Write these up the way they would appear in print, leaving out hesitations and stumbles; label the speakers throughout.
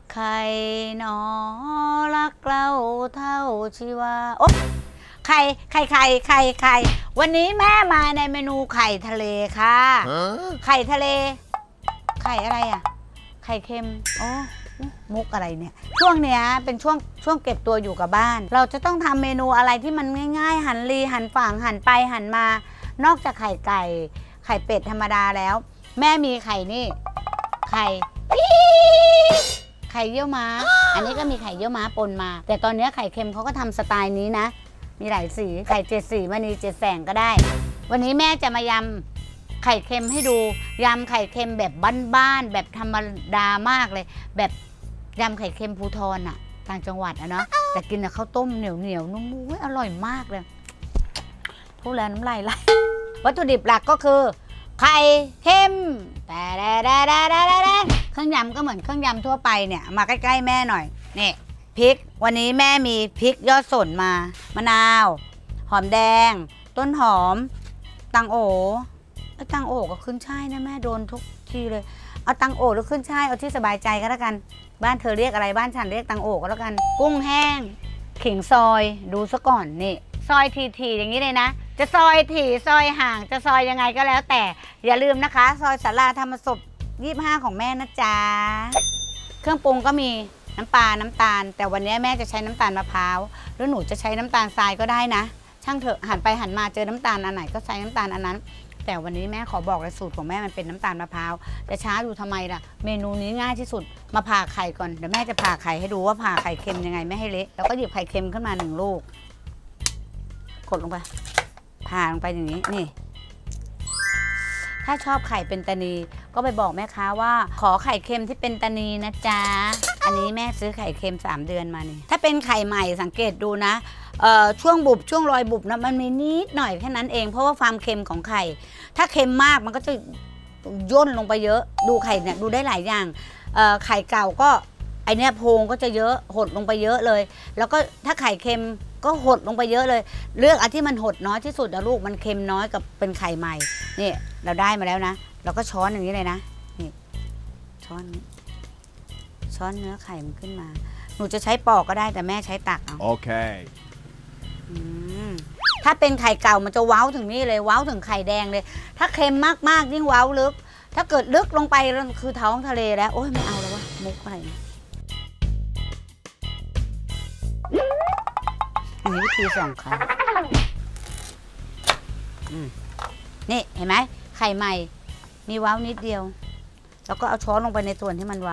Speaker 1: ใครหนอรักเราเท่าชีวาโอ๊ะไข่วันนี้แม่มาในเมนูไข่ทะเลค่ะไข่ทะเลไข่อะไรอ่ะไข่เค็มอ๋อมุกอะไรเนี่ยช่วงเนี้ยเป็นช่วงเก็บตัวอยู่กับบ้านเราจะต้องทำเมนูอะไรที่มันง่ายๆหันรีหันฝั่งหันไปหันมานอกจากไข่ไก่ไข่เป็ดธรรมดาแล้วแม่มีไข่นี่ไข่เยี่ยวม้าอันนี้ก็มีไข่เยี่ยวม้าปนมาแต่ตอนนี้ไข่เค็มเขาก็ทำสไตล์นี้นะมีหลายสีไข่7 สีมณี7 แสงก็ได้วันนี้แม่จะมายำไข่เค็มให้ดูยำไข่เค็มแบบบ้านๆแบบธรรมดามากเลยแบบยำไข่เค็มภูธรอ่ะต่างจังหวัดอะเนาะแต่กินกับข้าวต้มเหนียวนุ่มอร่อยมากเลยพูดแล้วน้ำลายไหลวัตถุดิบหลักก็คือไข่เค็มแต่เครื่องยำก็เหมือนเครื่องยำทั่วไปเนี่ยมาใกล้ๆแม่หน่อยนี่พริกวันนี้แม่มีพริกยอดสนมามะนาวหอมแดงต้นหอมตังโอตังโอก็ขึ้นช่ายนะแม่โดนทุกทีเลยเอาตังโอหรือขึ้นช่ายเอาที่สบายใจก็แล้วกันบ้านเธอเรียกอะไรบ้านฉันเรียกตังโอก็แล้วกันกุ้งแห้งขิงซอยดูซะก่อนนี่ซอยทีอย่างนี้เลยนะจะซอยถี่ซอยห่างจะซอยยังไงก็แล้วแต่อย่าลืมนะคะซอยศาลาธรรมศพ25ของแม่นะจ๊ะเครื่องปรุงก็มีน้ำปลาน้ำตาลแต่วันนี้แม่จะใช้น้ำตาลมะพร้าวหรือหนูจะใช้น้ำตาลทรายก็ได้นะช่างเถอะหันไปหันมาเจอน้ำตาลอันไหนก็ใช้น้ำตาลอันนั้นแต่วันนี้แม่ขอบอกเลยสูตรของแม่มันเป็นน้ำตาลมะพร้าวจะช้าอยู่ทำไมล่ะเมนูนี้ง่ายที่สุดมาผ่าไข่ก่อนเดี๋ยวแม่จะผ่าไข่ให้ดูว่าผ่าไข่เค็มยังไงไม่ให้เละแล้วก็หยิบไข่เค็มขึ้นมา1 ลูกกดลงไปผ่าลงไปอย่างนี้นี่ถ้าชอบไข่เป็นตานีก็ไปบอกแม่ค้าว่าขอไข่เค็มที่เป็นตานีนะจ๊ะอันนี้แม่ซื้อไข่เค็ม3 เดือนมานี่ถ้าเป็นไข่ใหม่สังเกตดูนะช่วงบุบช่วงรอยบุบนะมันมีนิดหน่อยแค่นั้นเองเพราะว่าความเค็มของไข่ถ้าเค็มมากมันก็จะย่นลงไปเยอะดูไข่เนี่ยดูได้หลายอย่างไข่เก่าก็ไอเนี้ยโพรงก็จะเยอะหดลงไปเยอะเลยแล้วก็ถ้าไข่เค็มก็หดลงไปเยอะเลยเลือกอันที่มันหดน้อยที่สุดนะลูกมันเค็มน้อยกับเป็นไข่ใหม่นี่เราได้มาแล้วนะเราก็ช้อนอย่างนี้เลยนะนี่ช้อนเนื้อไข่มันขึ้นมาหนูจะใช้ปอกก็ได้แต่แม่ใช้ตักเอาโอเคถ้าเป็นไข่เก่ามันจะเว้าถึงนี่เลยเว้าถึงไข่แดงเลยถ้าเค็มมากๆยิ่งเว้าลึกถ้าเกิดลึกลงไปคือท้องทะเลแล้วโอ๊ยไม่เอาแล้ววะมุกอะไรอันนี้วิธี2 ครั้งนี่เห็นไหมไข่ใหม่มีเว้านิดเดียวแล้วก็เอาช้อนลงไปในส่วนที่มันเว้า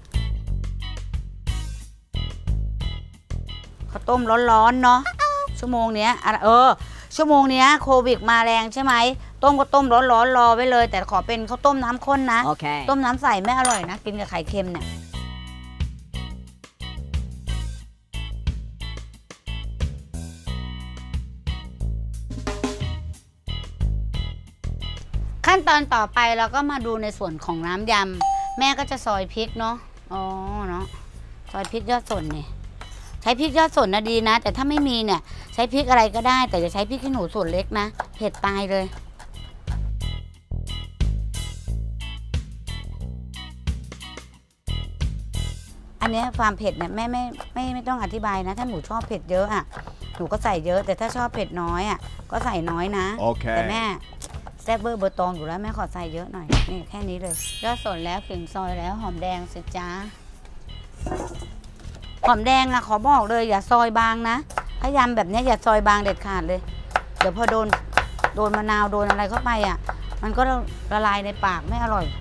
Speaker 1: ข้าวต้มร้อนๆเนาะชั่วโมงเนี้ยชั่วโมงเนี้ยโควิดมาแรงใช่ไหมต้มก็ต้มร้อนๆรอไว้เลยแต่ขอเป็นข้าวต้มน้ำข้นนะ okay. ต้มน้ำใสไม่อร่อยนะกินกับไข่เค็มเนี่ยขั้นตอนต่อไปเราก็มาดูในส่วนของน้ำยำแม่ก็จะซอยพริกเนาะเนาะซอยพริกยอดสนเนี่ยใช้พริกยอดสนนะดีนะแต่ถ้าไม่มีเนี่ยใช้พริกอะไรก็ได้แต่จะใช้พริกขี้หนูส่วนเล็กนะเผ็ดตายเลยอันนี้ความเผ็ดเนี่ยแม่ไม่ต้องอธิบายนะถ้าหนูชอบเผ็ดเยอะอ่ะหนูก็ใส่เยอะแต่ถ้าชอบเผ็ดน้อยอ่ะก็ใส่น้อยนะ okay. แต่แม่แซ่บเบอร์ตองอยู่แล้วแม่ขอใส่เยอะหน่อยนี่แค่นี้เลยยอดสนแล้วขิงซอยแล้วหอมแดงสิจ้าหอมแดงอะขอบอกเลยอย่าซอยบางนะถ้ายำแบบนี้อย่าซอยบางเด็ดขาดเลยเดี๋ยวพอโดนมะนาวโดนอะไรเข้าไปอะมันก็ละลายในปากไม่อร่อย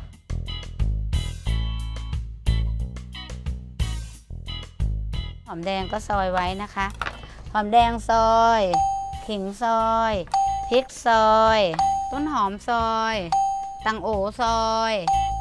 Speaker 1: หอมแดงก็ซอยไว้นะคะหอมแดงซอยขิงซอยพริกซอยต้นหอมซอยตังโอซอย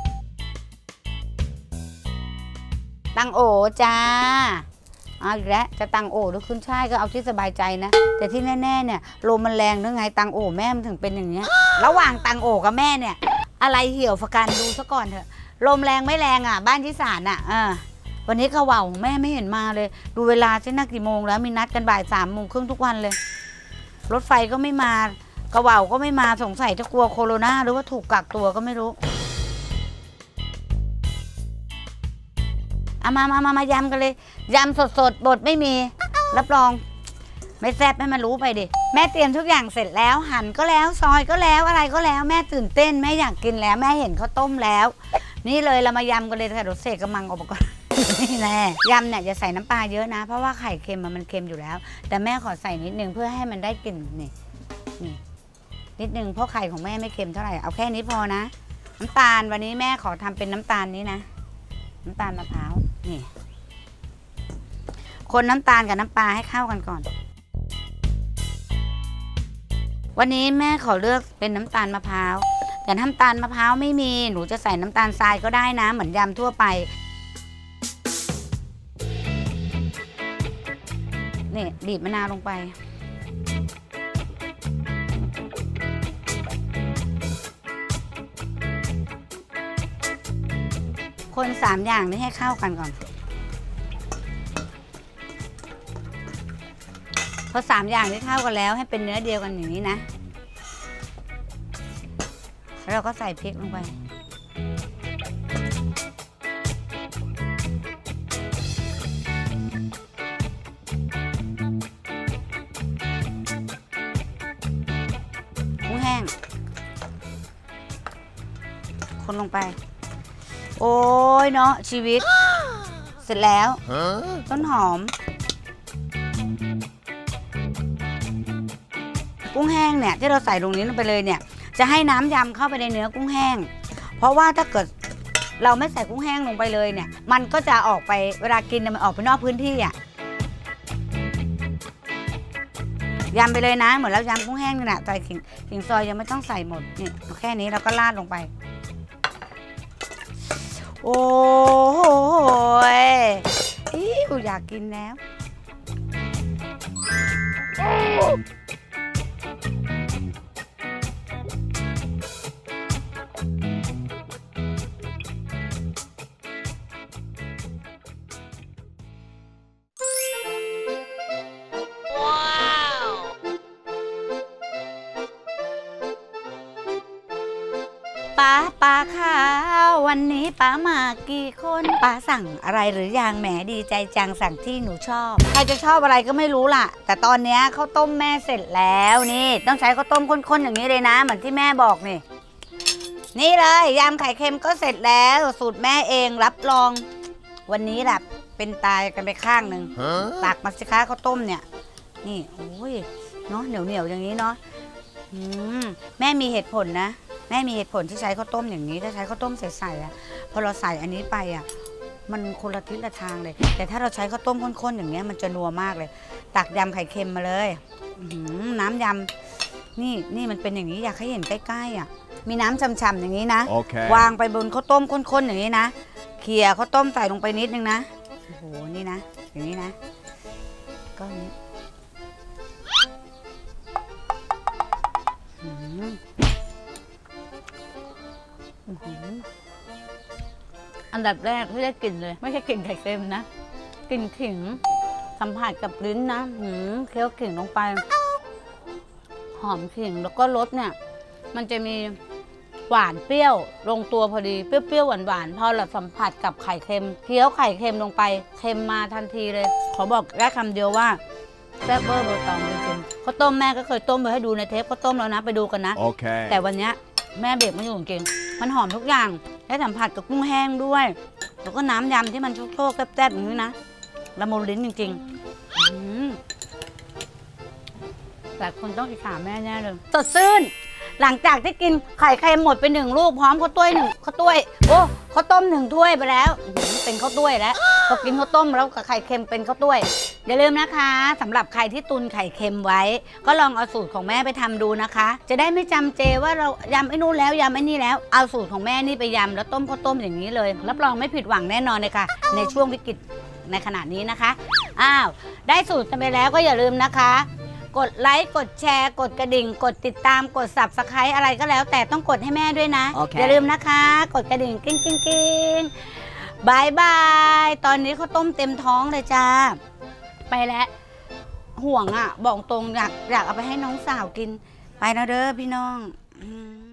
Speaker 1: ตังโอจ้าเอาอีกแล้วจะตังโอหรือขึ้นช่ายก็เอาที่สบายใจนะแต่ที่แน่ๆเนี่ยลมมันแรงหรือไงตังโอแม่มันถึงเป็นอย่างเงี้ยระหว่างตังโอกับแม่เนี่ยอะไรเหี่ยวฝกันดูซะก่อนเถอะลมแรงไม่แรงอ่ะบ้านที่ศาลอ่ะวันนี้เขาว่าของแม่ไม่เห็นมาเลยดูเวลาใช่นักกี่โมงแล้วมีนัดกันบ่าย3:30ทุกวันเลยรถไฟก็ไม่มากระว่าก็ไม่มาสงสัยจะกลัวโควิดหรือว่าถูกกักตัวก็ไม่รู้เอามายำกันเลยยำสดบดไม่มีรับรองไม่แซ่บให้มันรู้ไปดิแม่เตรียมทุกอย่างเสร็จแล้วหั่นก็แล้วซอยก็แล้วอะไรก็แล้วแม่ตื่นเต้นแม่อยากกินแล้วแม่เห็นข้าวต้มแล้วนี่เลยเรามายำกันเลยค่ะเดี๋ยวเสกกำลังออกมาก่อนนี่แหละยำเนี่ยอย่าใส่น้ำปลาเยอะนะเพราะว่าไข่เค็มมันเค็มอยู่แล้วแต่แม่ขอใส่นิดนึงเพื่อให้มันได้กลิ่นนี่นิดนึงเพราะไข่ของแม่ไม่เค็มเท่าไหร่เอาแค่นี้พอนะน้ำตาลวันนี้แม่ขอทำเป็นน้ำตาลนี้นะน้ำตาลมะพร้าวนี่คนน้ำตาลกับน้ำปลาให้เข้ากันก่อนวันนี้แม่ขอเลือกเป็นน้ำตาลมะพร้าวแต่น้ำตาลมะพร้าวไม่มีหนูจะใส่น้ำตาลทรายก็ได้นะเหมือนยำทั่วไปนี่บีบมะนาวลงไปคน3อย่างนี้ให้เข้ากันก่อนพอ3อย่างนี้เข้ากันแล้วให้เป็นเนื้อเดียวกันอย่างนี้นะแล้วเราก็ใส่พริกลงไปกุ้งแห้งคนลงไปโอ้ยเนาะชีวิตเสร็จแล้วต้นหอมกุ้งแห้งเนี่ยที่เราใส่ลงนี้ลงไปเลยเนี่ยจะให้น้ำยำเข้าไปในเนื้อกุ้งแห้งเพราะว่าถ้าเกิดเราไม่ใส่กุ้งแห้งลงไปเลยเนี่ยมันก็จะออกไปเวลากินมันออกไปนอกพื้นที่อ่ะยำไปเลยนะเหมือนเรายำกุ้งแห้งนี่แหละใส่ขิงซอยยังไม่ต้องใส่หมดนี่แค่นี้เราก็ราดลงไปโอ้โหกูอยากกินแล้วป้าข้าววันนี้ป้ามากี่คนป้าสั่งอะไรหรือยังแหมดีใจจังสั่งที่หนูชอบใครจะชอบอะไรก็ไม่รู้ล่ะแต่ตอนนี้ข้าวต้มแม่เสร็จแล้วนี่ต้องใช้ข้าวต้มข้นๆอย่างนี้เลยนะเหมือนที่แม่บอกนี่เลยยำไข่เค็มก็เสร็จแล้วสูตรแม่เองรับรองวันนี้แหละเป็นตายกันไปข้างหนึ่งตักมาสิคะข้าวต้มเนี่ยนี่โอ้ยเนาะเหนียวอย่างนี้เนาะแม่มีเหตุผลนะแม่มีเหตุผลที่ใช้ข้าวต้มอย่างนี้ถ้าใช้ข้าวต้มใส่ๆอะพอเราใส่อันนี้ไปอะมันคนละทิศละทางเลยแต่ถ้าเราใช้ข้าวต้มข้นๆอย่างเงี้ยมันจะนัวมากเลยตักยำไข่เค็มมาเลยน้ำยำนี่มันเป็นอย่างนี้อยากให้เห็นใกล้ๆอะมีน้ำฉ่ำๆอย่างนี้นะ okay. วางไปบนข้าวต้มข้นๆอย่างนี้นะเขี่ยข้าวต้มใส่ลงไปนิดนึงนะโอ้โหนี่นะอย่างนี้นะก็นี้อันดับแรกที่ได้กลิ่นเลยไม่ใช่กลิ่นไข่เค็มนะกลิ่นขิงสัมผัสกับลิ้นนะเคี้ยวขิงลงไปหอมขิงแล้วก็รสเนี่ยมันจะมีหวานเปรี้ยวลงตัวพอดีเปรี้ยวหวานพอเราสัมผัสกับไข่เค็มเคี้ยวไข่เค็มลงไปเค็มมาทันทีเลยขอบอกได้คำเดียวว่าแซ่บเบอร์เบอร์ตองจริงๆข้าวต้มแม่ก็เคยต้มไปให้ดูในเทปข้าวต้มแล้วนะไปดูกันนะ okay. แต่วันนี้แม่เบรกไม่อยู่จริงมันหอมทุกอย่างได้สัมผัสกับกุ้งแห้งด้วยแล้วก็น้ำยำที่มันโชกๆแซ่บๆอย่างนี้นะละมุนลิ้นจริงๆแต่คนต้องอิจฉาแม่แน่เลยสดชื่นหลังจากที่กินไข่เค็มหมดไป1 ลูกพร้อมข้าวต้วยโอ้ข้าวต้ม1 ถ้วยไปแล้วเป็นข้าวต้วยแล้วพอกินข้าวต้มแล้วกับไข่เค็มเป็นข้าวต้วยอย่าลืมนะคะสำหรับใครที่ตุนไข่เค็มไว้ก็ลองเอาสูตรของแม่ไปทำดูนะคะจะได้ไม่จำเจว่าเรายำไอ้นู่นแล้วยำไอ้นี่แล้วเอาสูตรของแม่นี่ไปยำแล้วต้มข้าวต้มอย่างนี้เลยรับรองไม่ผิดหวังแน่นอนเลยค่ะในช่วงวิกฤตในขณะนี้นะคะได้สูตรกันไปแล้วก็อย่าลืมนะคะกดไลค์กดแชร์กดกระดิ่งกดติดตามกด Subscribe อะไรก็แล้วแต่ต้องกดให้แม่ด้วยนะ okay. อย่าลืมนะคะกดกระดิ่งกิ้งบายบายตอนนี้เขาต้มเต็มท้องเลยจ้าไปแล้วห่วงบอกตรงอยากเอาไปให้น้องสาวกินไปนะเด้อพี่น้อง